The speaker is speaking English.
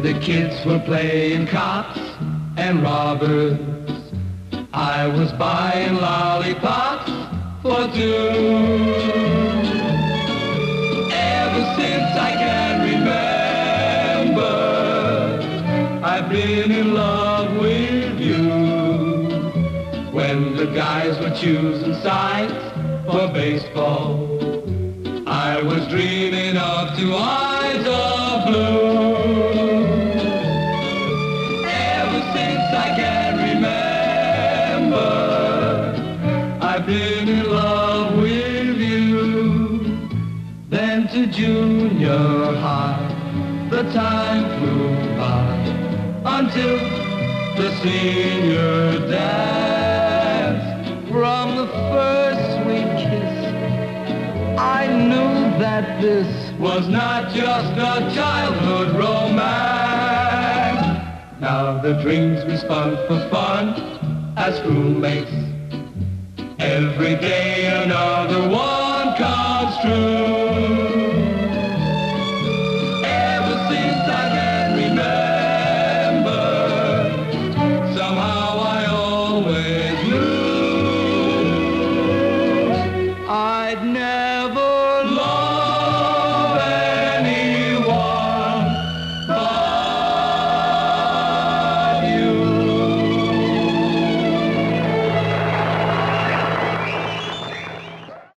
the kids were playing cops and robbers, I was buying lollipops for two. Ever since I can remember, I've been in love with you. When the guys were choosing sides for baseball, I was dreaming of two eyes of blue. Ever since I can remember, I've been in love with you. Then to junior high, the time flew by until the senior dance. From the first sweet kiss, I knew that this was not just a childhood romance. Now the dreams we spun for fun as schoolmates, every day another one comes true.